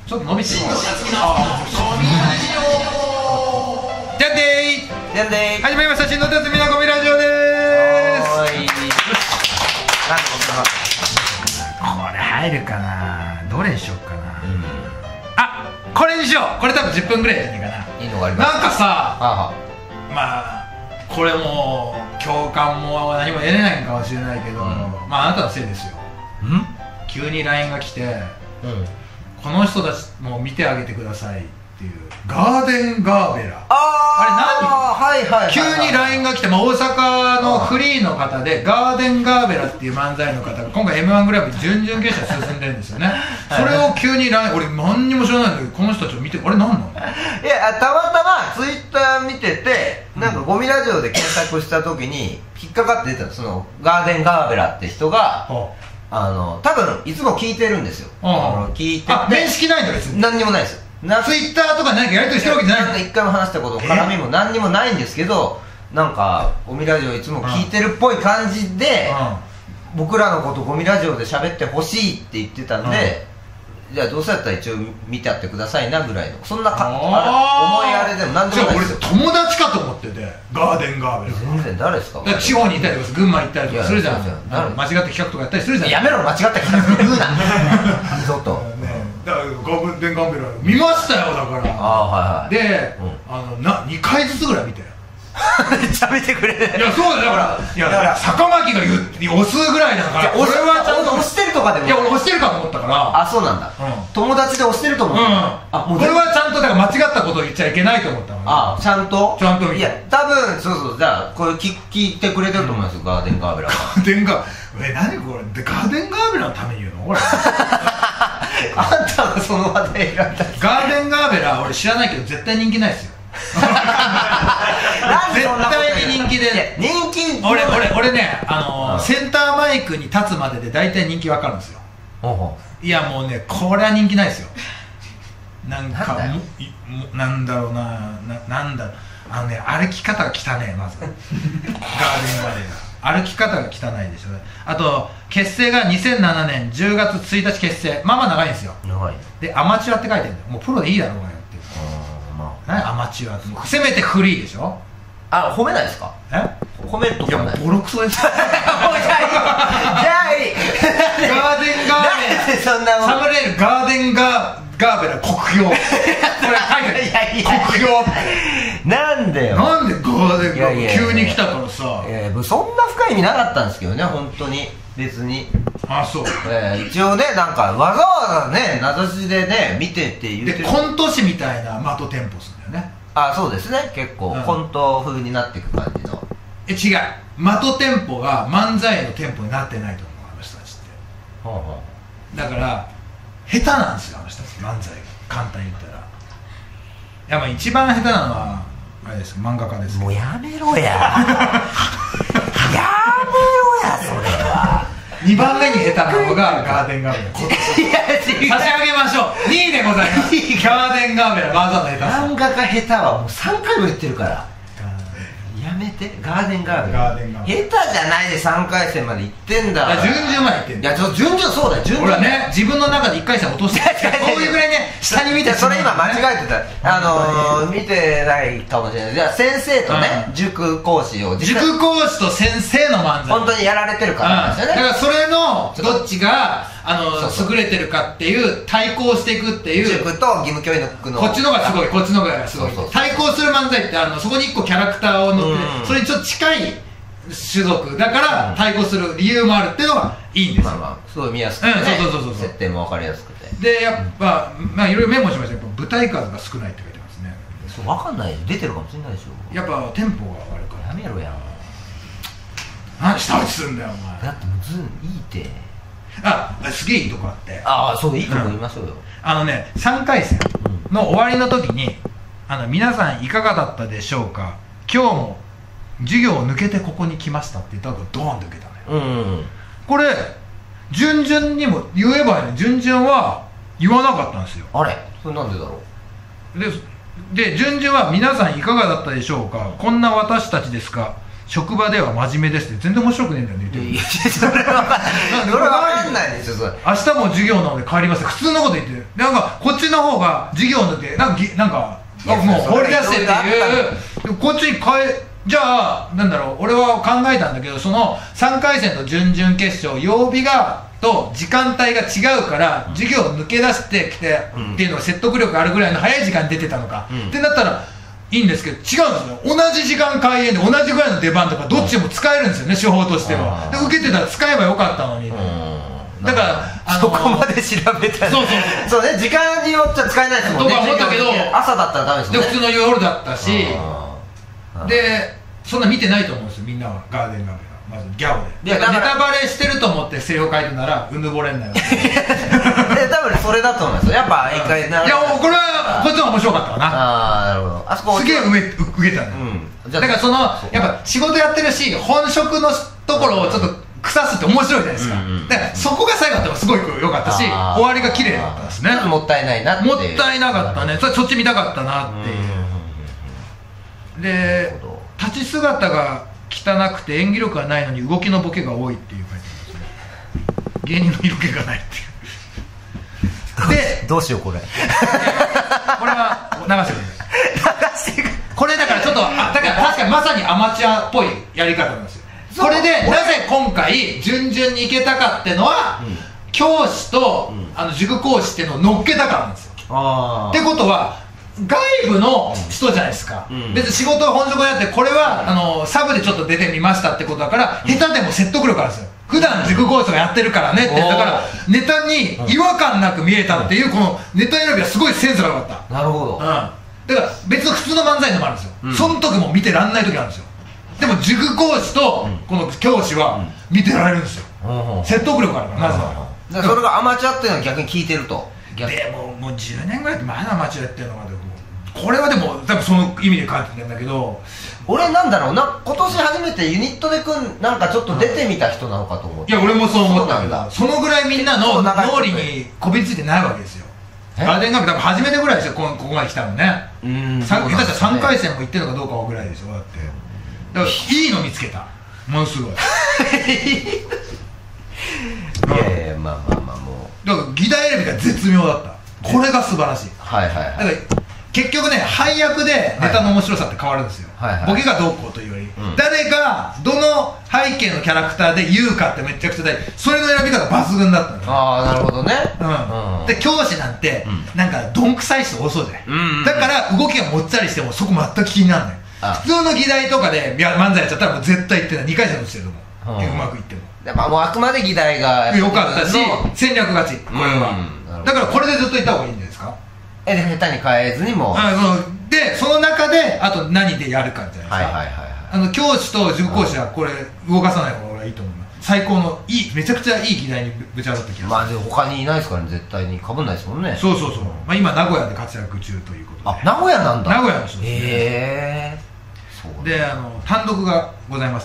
ちょっと伸びてる。じゃんでーじゃんでー始まりました。新の辰巳のゴミラジオでーす。 おーいなんでこれ入るかな。どれにしよっかな。あ、これにしよう。これ多分10分ぐらいじゃないかな。 いいのがあります。 なんかさ、 はまあこれも共感も何も得れないかもしれないけど、まああなたのせいですよ。急に LINE が来て、この人たちも見てあげてくださいっていうガーデンガーベラ。あれ何？急に LINE が来て、大阪のフリーの方でガーデンガーベラっていう漫才の方が今回 M1 グランプリ準々決勝進んでるんですよね。それを急に LINE、俺何にも知らないんだけど、この人たちを見て、あれ何なの？ いや、たまたまツイッター見てて、なんかゴミラジオで検索した時に引っかかって出た、そのガーデンガーベラって人が多分いつも聞いてるんですよ。聞いてて、 面識ないんだ別に。 何にもないですよ。 ツイッターとか何かやり取りしてるわけじゃない。 なんか一回も話したこと絡みも何にもないんですけど、なんかゴミラジオいつも聞いてるっぽい感じで、僕らのことゴミラジオで喋ってほしいって言ってたんで、じゃあどうせやったら一応見てやってくださいなぐらいの、そんな重いあれでも何でもないですよ。 じゃあ俺友達かと思ってて、ガーデンガーベラ。 全然誰ですか？ 地方にいたりとか群馬行ったりとかするじゃん。間違って企画とかやったりするじゃん。 やめろ、間違った企画言うな二度と。 だからガーデンガーベラ見ましたよ。だからで、2回ずつぐらい見て。 めっちゃ見てくれる。 いや、そうだよ。だから坂巻が押すぐらいだから、 俺はちゃんと押してるとかでも。いや、俺押してるかと思ったから。 あ、そうなんだ。友達で押してると思う。 これはちゃんとだから間違ったことを言っちゃいけないと思ったの。 あ、ちゃんと見て。 いや、多分そうそう、じゃあこれ聞いてくれてると思いますよ、ガーデンガーベラ。 ガーデンガー、何これ、ガーデンガーベラのために言うのこれ。 あんたがその話題選んだ。 ガーデンガーベラ俺知らないけど絶対人気ないですよ。絶対に人気で。 人気。 俺ね、センターマイクに立つまでで大体人気わかるんですよ。いやもうね、これは人気ないですよ。なんかなんだろうな、なんだろう、歩き方が汚ねえ。まずガーデンガーベラ歩き方が汚いでしょ。あと結成が2007年10月1日結成。まあまあ長いんですよ。でアマチュアって書いてるんだよ。もうプロでいいだろうがよっていう。何アマチュアって、せめてフリーでしょ。 あ、褒めないですか？褒めるとこない。 いや、ボロクソです。じゃあいい。 ガーデンガーベラ、サムネイルガーデンガーベラ酷評。これ書いてある。酷評。 なんでよ。 なんでガーデンガーベラ急に来たからさ。 そんな深い意味なかったんですけどね、本当に。別に。 あ、そう。 一応ね、なんかわざわざね、名指しでね、見てって言ってる。 で、コント師みたいな的テンポするんだよね。 あ、そうですね、結構コント風になっていく感じの。 違う、的テンポが漫才のテンポになってないと思う、あの人たちって。だから下手なんですよ、あの人たち漫才が。簡単に言ったら、いや、まあ一番下手なのはあれです、漫画家です。 もうやめろややめろや、それは。 2番目に下手なのがガーデンガーベラ。差し上げましょう。2位でございます。ガーデンガーベラ、わざの下手さ。 漫画家下手はもう3回も言ってるから、やめて。ガーデンガーベラ下手じゃないで3回戦まで行ってんだ。 準々まで行ってんだ。 いや、準々、そうだよ、準々。 俺はね、自分の中で1回戦落としてそういうぐらいね、下に見て。 それ今間違えてた。見てないかもしれない。じゃあ先生とね、塾講師を。 塾講師と先生の漫才本当にやられてるからですよね。 だからそれのどっちが優れてるかっていう、対抗していくっていう。 塾と義務教育のこっちのがすごい、こっちのがすごい。対抗する漫才ってそこに1個キャラクターを乗って、それにちょっと近い種族だから対抗する理由もあるっていうのがいいんですよ。 すごい見やすくて、設定も分かりやすくて。で、 やっぱいろいろメモしましたけど、舞台数が少ないって書いてますね。 そう、分かんない、出てるかもしれないでしょ。 やっぱテンポが悪いから。 やめろや。 何下打ちすんだよお前。 だってもうずんいいって。 すげえいいとこあって。 そう、いいとこ言いましょうよ。 3回戦の終わりの時に皆さんいかがだったでしょうか、今日も授業を抜けてここに来ましたって言ったらドーンと受けたのよ。これ準々にも言えばね、準々は言わなかったんですよ。 あれ、それなんでだろう。で準々は皆さんいかがだったでしょうか、こんな私たちですか、 職場では真面目ですって全然面白くねえんだよね。 いやそれは分かんないですよ。それ明日も授業なので帰りますって普通のこと言ってる。なんかこっちの方が授業のでなんかもう放り出してっていう、こっちにじゃあなんだろう、俺は考えたんだけど、その3回戦と準々決勝曜日と時間帯が違うから授業を抜け出してきてっていうのが説得力あるぐらいの早い時間に出てたのかってなったらいいんですけど、違うんですよ。同じ時間開演で同じぐらいの出番とかどっちも使えるんですよね、手法としては。で受けてたら使えばよかったのに。だからそこまで調べたらそうね、時間によっては使えないですもんね。 とか思ったけど朝だったらダメですもんね。 で普通の夜だったし、でそんな見てないと思うんですよみんなは。ガーデンガーベラまずギャオでネタバレしてると思ってセリフを書いてるならうぬぼれんなよ多分それだと思いますよ。やっぱ一回いやこれはこっちの方が面白かったかな。 ああなるほど。あそこすげえ受けたね。だからそのやっぱ仕事やってるし本職のところをちょっと腐すって面白いじゃないですか。だからそこが最後だったらすごい良かったし、終わりが綺麗だったですね。 もったいないなって。 もったいなかったね。そっち見たかったなっていう。で立ち姿が汚くて演技力がないのに動きのボケが多いっていう書いてあるんですね。芸人の色気がないっていう。でどうしようこれ。 これは流してくれ。これだからちょっとだから確かにまさにアマチュアっぽいやり方なんですよ。これでなぜ今回準々に行けたかってのは、教師と塾講師っていうのを乗っけたからなんですよ。ってことは外部の人じゃないですか。別に仕事は本職でやって、これはサブでちょっと出てみましたってことだから、下手でも説得力あるんですよ。普段塾講師がやってるからねって。だからネタに違和感なく見えたっていう、このネタ選びはすごいセンスが良かった。 なるほど。 だから別の普通の漫才でもあるんですよ。その時も見てらんない時あるんですよ。でも塾講師とこの教師は見てられるんですよ。説得力あるから。なぜならそれがアマチュアっていうのは逆に聞いてると。 でもう10年ぐらいってまだアマチュアやってるのかで、これはでも多分その意味で書いてるんだけど、 俺なんだろうな、今年初めてユニットでなんかちょっと出てみた人なのかと思って。 いや俺もそう思ったけど、そのぐらいみんなの脳裏にこびりついてないわけですよ。ガーデンガーベ多分初めてぐらいですよ、ここまで来たのね。下手したら3回戦も行ってるのかどうかぐらいでしょ。だってだからいいの見つけた、ものすごい。 いやいやまあもうだから議題選びが絶妙だった。これが素晴らしい。だから結局ね、配役でネタの面白さって変わるんですよ。ボケがどうこうというより、誰がどの背景のキャラクターで言うかってめちゃくちゃ大事。それの選び方抜群だったの。 ああなるほどね。 で教師なんてなんかどんくさい人多そうじゃない。だから動きがもっちゃりしてもそこ全く気にならない。普通の議題とかで漫才やっちゃったらもう絶対言ってない。2回戦落ちてると思う。うまくいっても。 もうあくまで議題が良かったし戦略勝ち。これはだからこれでずっといった方がいいんじゃないですか。 下手に変えずにもでその中であと何でやるかじゃないですか。教師と塾講師はこれ動かさない方が俺はいいと思う。最高のめちゃくちゃいい議題にぶち当たった気がする。 まあでも他にいないですからね、絶対にかぶんないですもんね。 そう今名古屋で活躍中ということで。 あ、名古屋なんだ。 名古屋の人ですね。 へえ。 で単独がございまして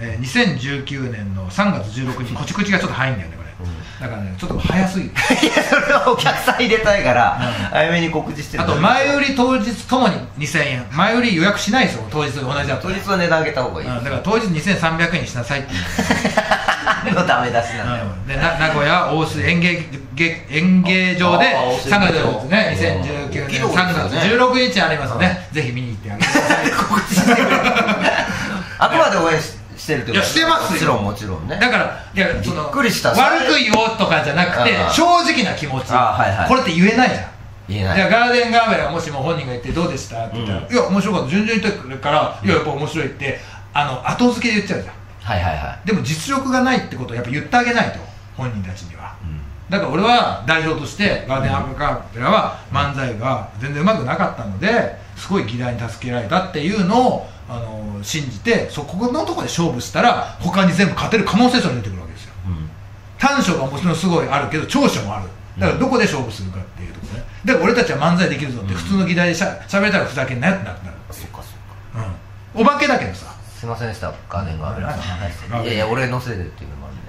、2019年の3月16日、こち口がちょっと早いんだよねこれ。だからねちょっと早すぎる。 いやそれはお客さん入れたいから早めに告知してる。 あと前売り当日ともに2000円。前売り予約しないですよ、当日同じだと。 当日は値段上げた方がいい。 だから当日2300円にしなさいっていうのダメ出しなんだよ。 で名古屋大須演芸場で3月ですね、2019年3月16日ありますので、ぜひ見に行ってあげてください。告知してくれ。 あくまで応援してるってこと。 いやしてますよ。 もちろんね。 だからいやそのびっくりした。 悪く言おうとかじゃなくて正直な気持ち。これって言えないじゃん。 言えない。 じゃあガーデンガーベラもしも本人が言ってどうでしたって言ったら、いや面白かった、順々言ってくるからいややっぱ面白いって後付けで言っちゃうじゃん。でも実力がないってことをやっぱ言ってあげないと、本人たちには。だから俺は代表としてガーデンガーベラは漫才が全然うまくなかったのですごい議題に助けられたっていうのを信じて、そこのところで勝負したら他に全部勝てる可能性すら出てくるわけですよ。短所がもちろんすごいあるけど長所もある。だからどこで勝負するかっていうところね。だから俺たちは漫才できるぞって普通の議題でしゃべれたらふざけんなよってなくなる。お化けだけどさ。 すいませんでした、ガーデンガーベラさん。いやいや俺のせいでっていうのもあるんで。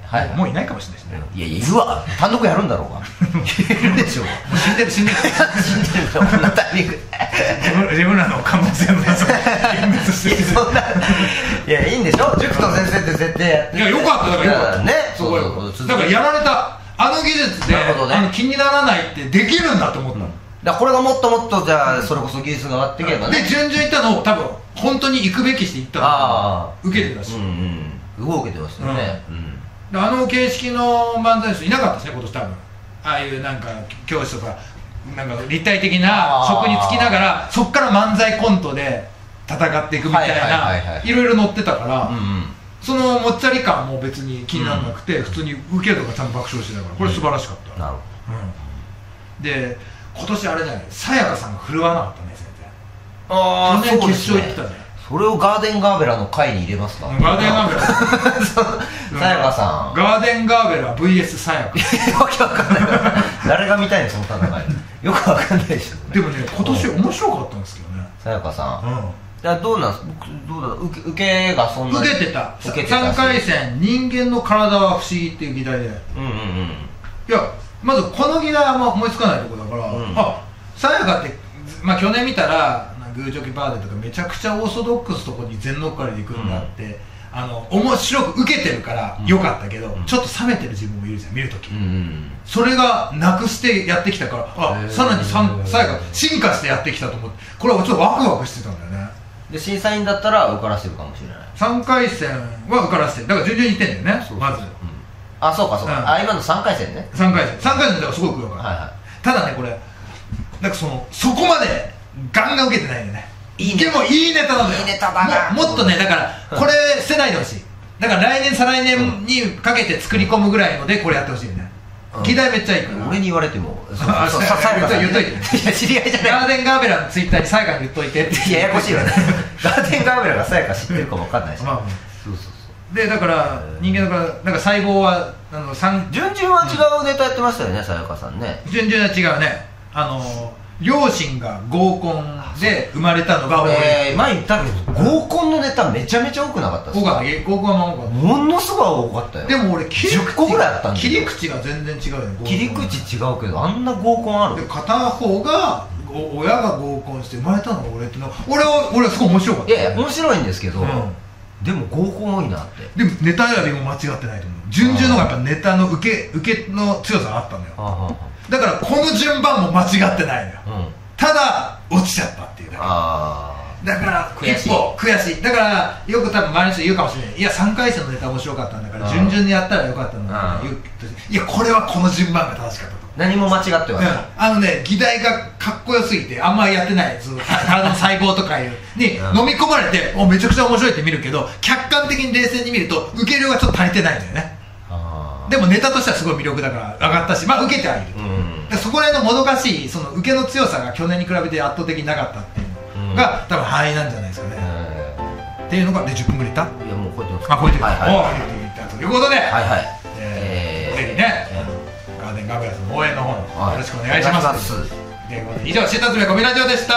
もういないかもしれないですね。 いやいるわ、単独やるんだろうがいるでしょ。もう死んでる死んでるこんなタイミング自分らの可能性のやつを幻滅してる。 そんな、いやいいんでしょ、塾と先生って絶対やって。 いやよかっただからよかったね。 そうだからやられたあの技術で気にならないってできるんだと思ったの。 だからこれがもっともっとじゃあそれこそ技術が上がっていけばね。 で順々行ったのを多分本当に行くべきして行ったの受けてたし、 動けてましたよね。 あの形式の漫才師いなかったですね今年多分。ああいうなんか教師とかなんか立体的な職に就きながらそっから漫才コントで戦っていくみたいないろいろ載ってたから、そのもっちゃり感も別に気にならなくて、普通に受けるとかちゃんと爆笑してたからこれ素晴らしかった。なるほど。で今年あれじゃない、さやかさんが振るわなかったね全然。 ああ、 去年決勝行ってたね。 それをガーデンガーベラの回に入れますか。 ガーデンガーベラさやかさん、 ガーデンガーベラ VS さやか。 わけわかんない誰が見たいのその戦いよくわかんないでしょ。 でもね今年面白かったんですけどねさやかさん。じゃあどうなんですか、どうだ受けがそんなに受けてた。3回戦人間の体は不思議っていう議題で、いやまずこの議題はあんま思いつかないところだから、あさやかって去年見たらグーチョキパーでとかめちゃくちゃオーソドックスとこに全乗っかりでいくんだって、面白く受けてるからよかったけど、ちょっと冷めてる自分もいるじゃん見るとき、それがなくしてやってきたから、さらにさやか進化してやってきたと思って、これはちょっとワクワクしてたんだよね。 で審査員だったら受からせてるかもしれない。 3回戦は受からせてる、だから順々にいってんだよねまず。 あ、そうかそうか、今の3回戦ね。 3回戦ではすごくよかった。ただねこれなんかそこまでガンガン受けてないんだよね。でもいいネタなんだよ。 いいネタだな。 もっとねだからこれ捨てないでほしい。だから来年再来年にかけて作り込むぐらいのでこれやってほしいよね。議題めっちゃいいから。 俺に言われても言っといて。 いや知り合いじゃない。 ガーデンガーベラのツイッターにさやかに言っといてって。 ややこしいわね。ガーデンガーベラがさやか知ってるかも分かんないし。 でだから人間だからなんか細胞は順々は違うネタやってましたよねさやかさんね。 順々は違うね。両親が合コンで生まれたのが俺前言ったけど合コンのネタめちゃめちゃ多くなかったっすか。 合コンはものすごい多かったよ。 でも俺 10個ぐらいあったんだよ。 切り口が全然違うよね。 切り口違うけどあんな合コンある。 で片方が親が合コンして生まれたのが俺っての俺はすごい面白かった。 いや面白いんですけど、でも合コン多いなって。 でもネタ選びも間違ってないと思う。順々のがやっぱネタの受けの強さがあったのよ。だからこの順番も間違ってないのよ。ただ落ちちゃったっていうだけ。だから悔しい。だからよく多分周りの人言うかもしれない。いや3回戦のネタ面白かったんだから順々にやったらよかったんだから言う。いやこれはこの順番が正しかったと。 何も間違ってはない。 議題がかっこよすぎてあんまりやってない体の細胞とかいうに飲み込まれてめちゃくちゃ面白いって見るけど、客観的に冷静に見ると受け量がちょっと足りてないんだよね。でもネタとしてはすごい魅力だから上がったし、受けてはいる。そこら辺のもどかしいその受けの強さが去年に比べて圧倒的になかったっていうのが多分範囲なんじゃないですかね。っていうのがで10分ぐらいいった。いやもう超えてます。超えてる。ということでぜひねガーデンガーベラさんの応援の方よろしくお願いします。ということで以上新達目ゴミラジオでした。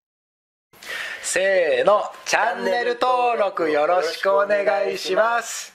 せーの、チャンネル登録よろしくお願いします。